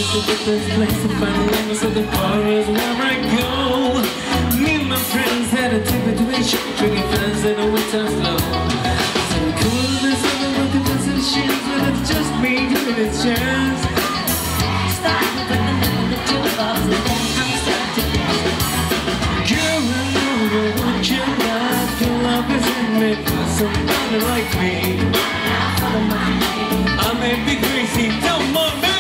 to the best place to find the love, so the bar is where I go. Me and my friends had a trip to a show, drinking fans and a winter slow. So we cool this other with the positions, but it's just me giving it a chance. Start with the middle, the two of us, and then I'm start to dance. Girl, I know what you love. Your love is in me for somebody like me. Now follow my name. I may be crazy, don't mind me.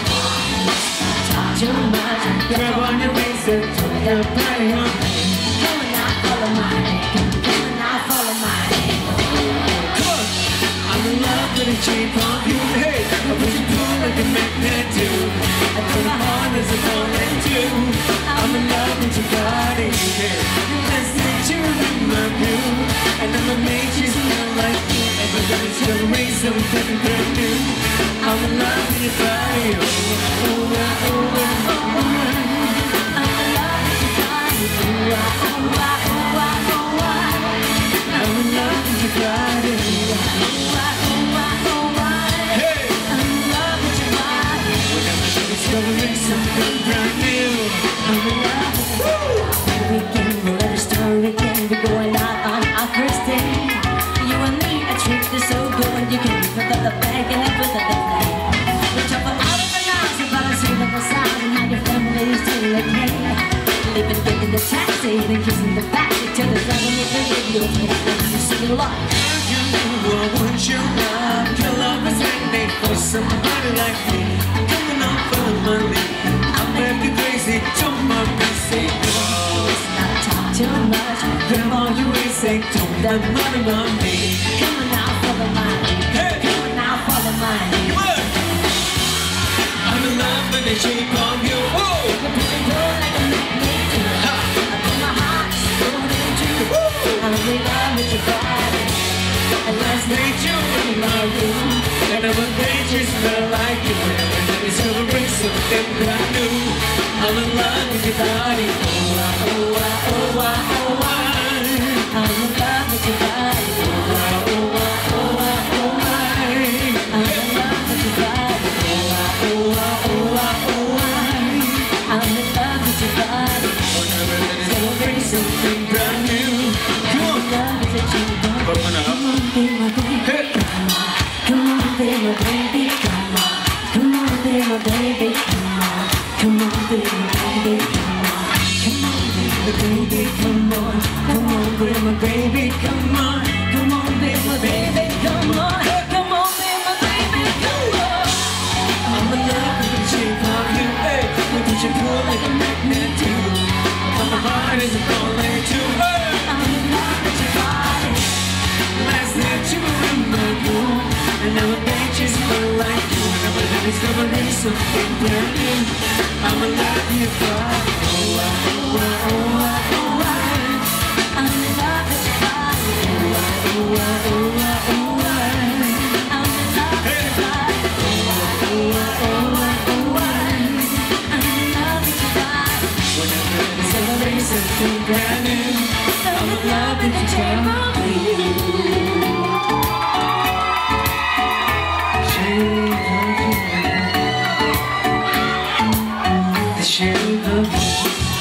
Talk too much. Grab on your waist and put your body on me. Come on now, follow my name. Come on now, follow my name. Come on. I'm in love with a cheap on you. Hey, I put you cool like a magnet do. I put my heart as a falling too. I'm in love with your body. Hey, let's take you in my view. And I'ma make you smell like you. Everybody's gonna raise something brand new. I'm in love with your body. Oh, oh, oh, oh, oh, oh. I'm in love with your body. Ooh, ah, ooh, ah, ooh, ah, ooh, ah. I'm in love with your body. Ooh, ah, ooh, ah, ooh, ah. Hey! I'm in love with your body. Whenever you're discovering something brand new, I'm in love with your body. Weekend, we'll let the story again. We're going out on our first day. You and me, a trip that's so good. You can put up the bag and I put up the play. We jump out of the house about a sweet little sound and how your family is doing okay. Living, getting the taxi, then kissing the backseat till the driver with the radio. You sing a lot. You know I want your love. Your love is handmade for somebody like me. Coming on for the money, I'm acting crazy. Don't mind me, say no. Let's not talk too much. Grab on your waist, say don't let money on me. Come on now, follow my lead. Hey! Come on now, follow my lead. What? I'm in love with the shape of you. Whoa! You're pretty good like a magnet do. Ha! I put my heart going into you. I'm in love with your body. And last night you were in my room. And I'm a page you smell like you. Everybody's gonna bring something brand new. I'm in love with your body. Oh, ah, oh, ah, oh, ah, oh, ah. I'm in love with your body. Oh, ah, oh, ah, oh, ah, oh, ah. I'm in love with your body. Oh, ah, oh, ah, oh, ah, oh, ah. I'm in love with your body. Everybody's gonna bring something brand new. Come on. Love is a cheap one. Open up. Come on, be my baby. Hey. Come on, be my baby. Come on. Come on, be my baby. Come on. Come on, be my baby. Come on. Come on, be my baby. Come on. Come on, be my baby. Come on. Come on, be my baby. Come on. Come on, be my baby. Come on. I'm in love with the shape of you. Hey, we push and pull like a magnet do. But my heart is falling too. Hey. I'm in love with your body. Last night you were in my room, and now I bet you smell like you. Whenever I discover something brand new, I'm in love with your body. Oh, ah, oh, ah, oh, ah, oh, ah. I'm in love with your body. Oh, ah, oh, ah, oh, ah, oh, ah. I'm in love with your body. Oh, ah, oh, ah, oh, ah. I'm in love with your body. Whenever I discover something brand new, I'm in love with your body. Shape of you. The shape of you.